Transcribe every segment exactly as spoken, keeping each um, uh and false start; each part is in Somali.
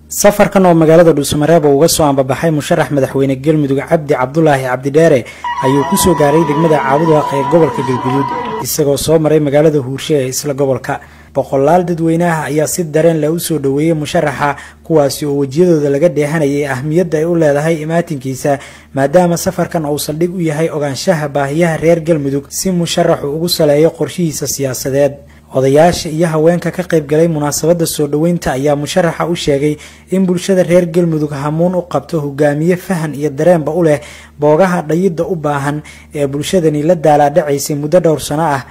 safarkan oo magaalada Dhuusamareeb uga soo ambabaxay musharax madaxweyne Galmudug Cabdi Cabdulaahi Cabdi Dheere ayuu ku soo gaaray degmada Caabudwaaq ee gobolka Galguduud isagoo soo maray magaalada Huurshe ee isla gobolka. boqolaal dadweynaha ayaa si dareen leh u soo dhaweeyay musharaxa kuwaasi oo wajiyadooda laga dheehanayay ahmiyadda ay u leedahay imaatinkiisa maadaama safarkan uu saldhig u yahay ogaanshaha baahiyaha reer Galmudug si musharaxu ugu saleeyo qorshihiisa siyaasadeed. odayaasha iyo haweenka ka qayb galay munaasabada soo dhaweynta ayaa musharaxa u sheegay in bulshada reer Galmudug hamuun u qabto hogaamiye fahan iyo dareenba u leh boogaha dhayida u baahan ee bulshadani la daala dhacaysay muddo dhowr sano ah.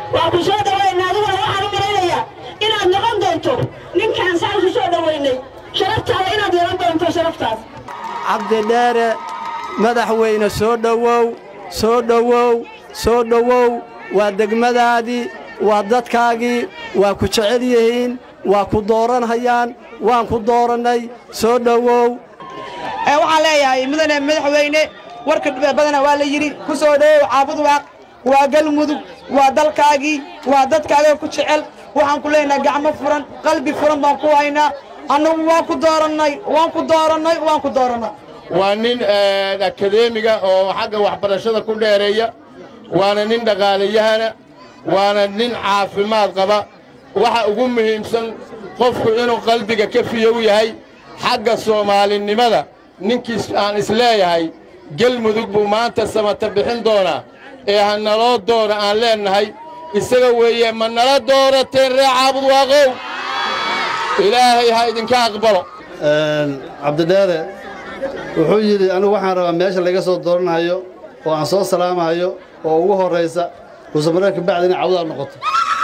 Cabdi Dheere madaxweyne soo dhawow soo dhawow soo dhawow waa degmadaadii waa dadkaagii waa ku jecel yihiin waa ku dooranayaan waan ku dooranay soo dhawow ee waxa leeyahay mudane madaxweyne warka badana waa la yiri ku soo dhawow Caabudwaaq waa Galmudug waa dalkaagii waa dadkaaga ku jecel waxaan ku leenahay gacmo furan qalbi furan baan ku haynaa anagu waan ku dooranay waan ku dooranay waan ku dooranay waa nin akademiga oo xagga waxbarashada ku dheereeya waana nin dhaqaaleyahana waana nin caafimaad qaba waxa ugu muhiimsan qofku inuu qalbiga ka fiyow yahay xagga Soomaalinimada ninkiis aan isleeyahay Galmudug buu maanta samata bixin doona ee hanaloo doona aan leenahay isaga weeye ma nala doorateen reer Caabudwaaqow ilaahay ha idinka aqbalo. Cabdi Dheere wuxuu yiri anigu waxaan rabaa meesha laga soo dooranayo oo aan soo salaamayo oo ugu horeysa Dhuusamareeb ka bacdina Caabudwaaq noqoto.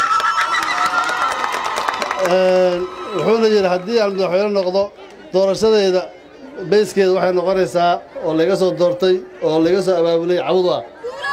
wuxuuna yiri haddii aan madaxweyne noqdo doorashadeeda beeskeeda waxay noqonaysaa oo laga soo doortay oo laga soo abaabulay Caabudwaaq.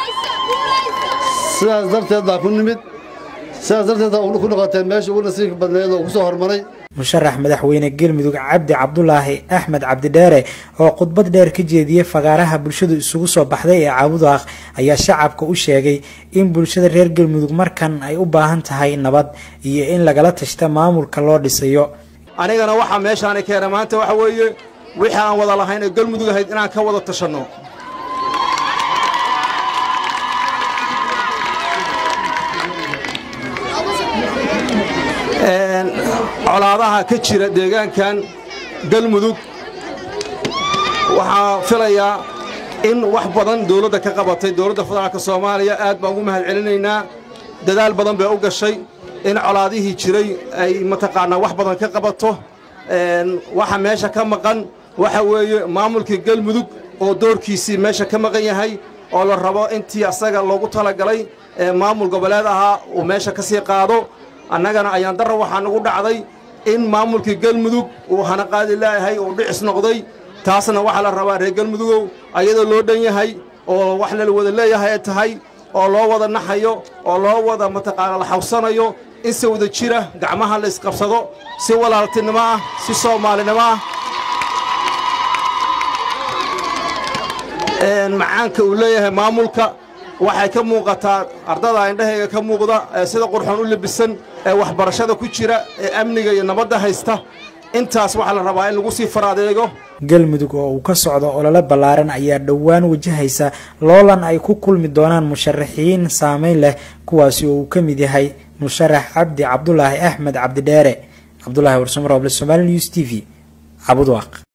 sidaas darteed baa ku nimid sidaas darteed uu ku noqotay meesha ugu nasiibka badneed oo ku soo hormaray. musharax madaxweyne Galmudug Cabdi Cabdulaahi Axmed Cabdi Dheere oo khudbad dheer ka jeediyay fagaaraha bulshadu isugu soo baxday ee Caabudwaaq ayaa shacabka u sheegay in bulshada reer Galmudug markan ay u baahan tahay nabad iyo in lagala tashto maamulka loo dhisayo. anigana waxa meeshaan ka yeeray maanta waxa weeye wixii aan wada lahayn ee Galmudug ahayd inaan ka wada tashano. colaadaha ka jira deegaankan Galmudug waxa filayaa in wax badan dawladda ka qabatay dawladda federaalka Soomaaliya aad baan ugu mahad celinaynaa dadaal badan bay u gashay in colaadihii jiray ay mataqaanaa wax badan ka qabato een waxa meesha ka maqan waxa weeye maamulka Galmudug oo doorkiisii meesha ka maqan yahay oo la rabo intii asaga loogu talagalay ee maamul goboleed ahaa oo meesha ka sii qaado annagana ayaan darro waxaan ugu dhacday in maamulka Galmudug uu hana qaadi laayahay oo dhicis noqday taasna waxa la rabaa reer Galmudugow ayadoo loo dhan yahay oo wax la wada leeyahay tahay oo loo wada naxayo oo loo wada mataqaana la xawsanayo in si wada jira gacmaha la isqabsado si walaaltinimo ah si Soomaalinimo ah een macaanka uu leeyahay maamulka waxay ka muuqataa ardada indhahayga ka muuqda sida qurxoon u labisan ee waxbarashada ku jira ee amniga iyo nabadda haysta intaas waxa la rabaa in lagu sii faraadeego. Galmudug oo uu ka socdo olole ballaaran ayaa dhawaan wajahaysa loolan ay ku kulmi doonaan musharaxiin saameyn leh kuwaasi oo uu ka mid yahay musharax Cabdi Cabdulaahi Axmed Cabdi Dheere. Cabdulaahi Warsamo Roble, Somali News T V, Caabudwaaq.